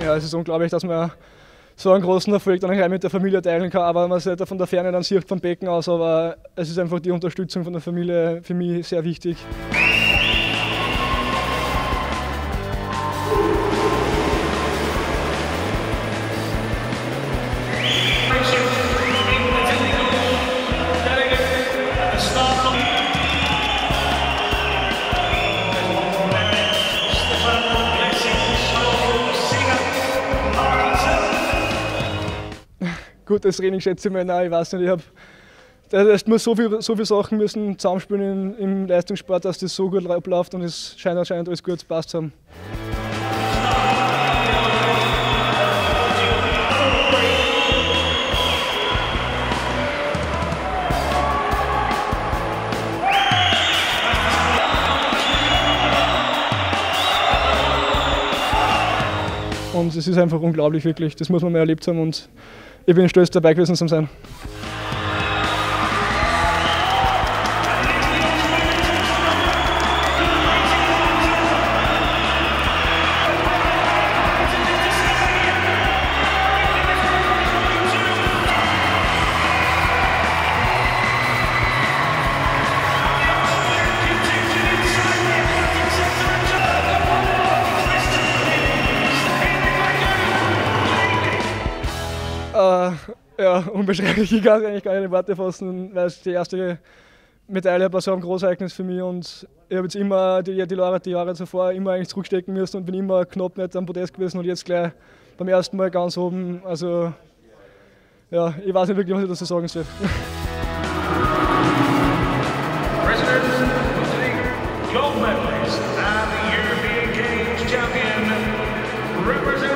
Ja, es ist unglaublich, dass man so einen großen Erfolg dann gleich mit der Familie teilen kann, aber man es nicht von der Ferne dann sieht vom Becken aus, aber es ist einfach die Unterstützung von der Familie für mich sehr wichtig. Gutes Training schätze ich mal, nein, ich weiß nicht, es muss so viele Sachen müssen zusammenspielen im Leistungssport, dass das so gut abläuft und es scheint anscheinend alles gut passt zu haben. Und es ist einfach unglaublich, wirklich, das muss man mal erlebt haben und ich bin stolz dabei gewesen zu sein. Ja, unbeschreiblich. Ich kann eigentlich gar nicht in Worte fassen, weil es die erste Medaille war so ein Großereignis für mich und ich habe jetzt immer die Jahre zuvor immer eigentlich zurückstecken müssen und bin immer knapp nicht am Podest gewesen und jetzt gleich beim ersten Mal ganz oben. Also ja, ich weiß nicht wirklich, was ich dazu sagen soll. President of the gold medalist and the European Games champion, representing